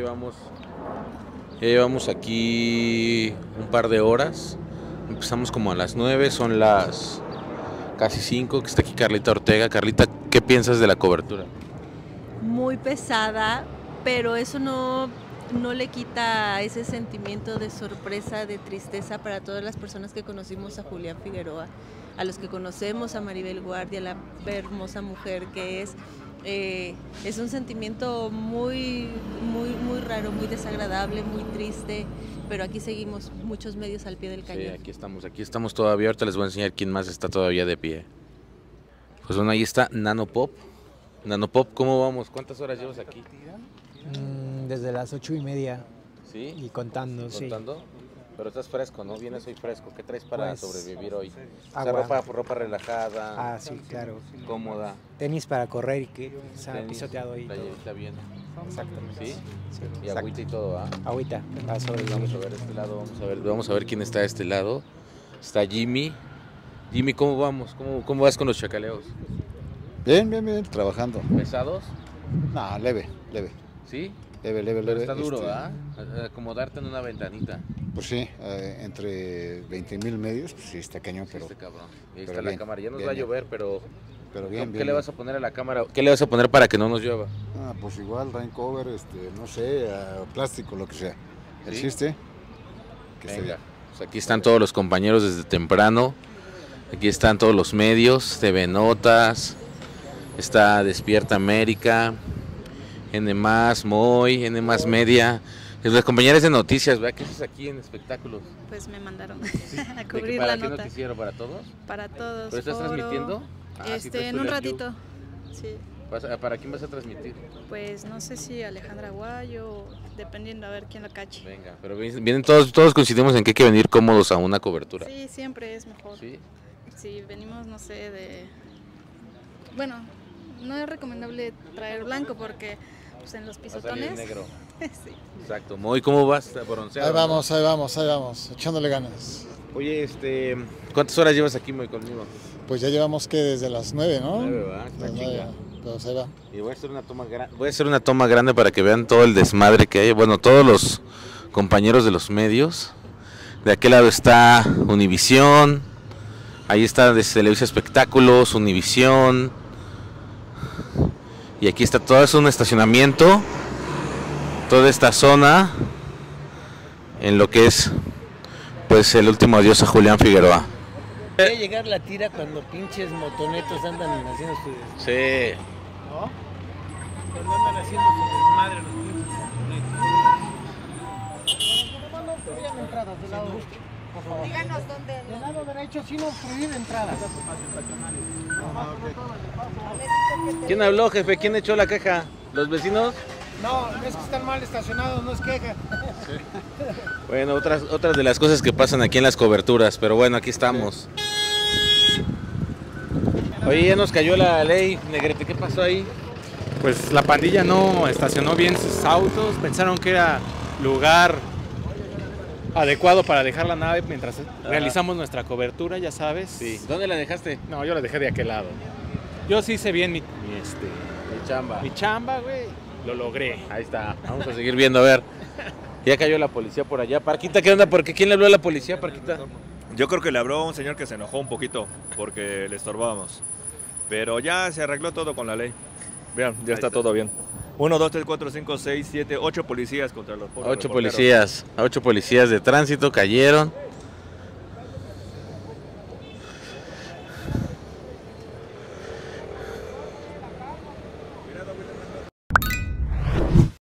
llevamos aquí un par de horas. Empezamos como a las 9, son las casi 5, que está aquí Carlita Ortega. Carlita, ¿qué piensas de la cobertura? Muy pesada, pero eso no le quita ese sentimiento de sorpresa, de tristeza para todas las personas que conocimos a Julián Figueroa, a los que conocemos a Maribel Guardia, la hermosa mujer que es. Es un sentimiento muy raro, muy desagradable, muy triste, pero aquí seguimos muchos medios al pie del cañón. Sí, aquí estamos todavía. Ahorita les voy a enseñar quién más está todavía de pie. Pues bueno, ahí está Nanopop. Nanopop, ¿cómo vamos? ¿Cuántas horas llevas aquí? Desde las 8:30. ¿Sí? Y contando, ¿Contando? Pero estás fresco, ¿no? Vienes hoy fresco. ¿Qué traes para Pues, sobrevivir hoy? agua. O sea, ropa relajada. Ah, sí, claro. Cómoda. Tenis para correr y que se ha Tenis, pisoteado y todo. Está bien. Exactamente. ¿Sí? Sí, Y exacto. agüita y todo, ¿ah? Agüita, para sobrevivir. Vamos a ver este lado, vamos a ver quién está de este lado. Está Jimmy. Jimmy, ¿cómo vamos? ¿Cómo vas con los chacaleos? Bien, trabajando. ¿Pesados? No, leve. ¿Sí? Leve. Pero está duro, ¿ah? Acomodarte en una ventanita. Pues sí, entre 20,000 medios, pues sí, está cañón, Sí, pero, este cabrón. Y ahí pero está bien, la cámara. Ya nos bien, va a bien. llover, pero bien. ¿qué le vas a poner a la cámara? ¿Qué le vas a poner para que no nos llueva? Pues igual, rain cover, no sé, plástico, lo que sea. El ¿Sí? chiste, que se Venga. vea. Pues aquí están todos los compañeros desde temprano. Aquí están todos los medios, TV Notas, está Despierta América, N+, Moy, N+ Media. Las compañeras de noticias, ¿verdad? ¿Qué haces aquí en espectáculos? Pues me mandaron a ¿De cubrir ¿Para la qué nota. noticiero? ¿Para todos? Para todos. ¿Pero estás foro, transmitiendo? Sí, traes en tu un live ratito. Sí. ¿Para quién vas a transmitir? Pues no sé si Alejandra Aguayo, dependiendo a ver quién lo cache. Venga, pero vienen todos coincidimos en que hay que venir cómodos a una cobertura. Sí, siempre es mejor. ¿Sí? Si venimos, no sé, bueno, no es recomendable traer blanco porque pues, en los Va a salir pisotones. negro. Sí. Exacto. Moy, ¿cómo vas? ¿Bronceado? Ahí vamos, echándole ganas. Oye, ¿cuántas horas llevas aquí, Moy, conmigo? Pues ya llevamos que desde las 9, ¿no? 9, ¿verdad? Está Las chinga. 9, pero se va. Y voy a hacer una toma grande para que vean todo el desmadre que hay. Bueno, todos los compañeros de los medios. De aquel lado está Univisión. Ahí está desde Televisa Espectáculos, Univisión. Y aquí está todo, es un estacionamiento. Toda esta zona en lo que es pues el último adiós a Julián Figueroa. Voy a llegar la tira cuando pinches motonetos andan haciendo su... Sí. ¿No? Cuando andan haciendo su desmadre los pinches motonetos. Vayan entradas del lado. Por favor. Díganos dónde. Del lado derecho, si no prohíbe entradas. ¿Quién habló, jefe? ¿Quién echó la queja? ¿Los vecinos? No, es que están mal estacionados, no es queja. Bueno, otras de las cosas que pasan aquí en las coberturas, pero bueno, aquí estamos. Oye, ya nos cayó la ley, Negrete, ¿qué pasó ahí? Pues la pandilla no estacionó bien sus autos, pensaron que era lugar adecuado para dejar la nave mientras realizamos nuestra cobertura, ya sabes. Sí. ¿Dónde la dejaste? No, yo la dejé de aquel lado. Yo sí hice bien Mi chamba. mi chamba, güey. Lo logré. Ahí está, vamos a seguir viendo, a ver. Ya cayó la policía por allá. Parquita, ¿qué onda? ¿Quién le habló a la policía, Parquita? Yo creo que le habló a un señor que se enojó un poquito porque le estorbábamos. Pero ya se arregló todo con la ley. Vean, ya está todo bien. 1, 2, 3, 4, 5, 6, 7, 8 policías contra los pobres 8 reporteros. policías de tránsito cayeron.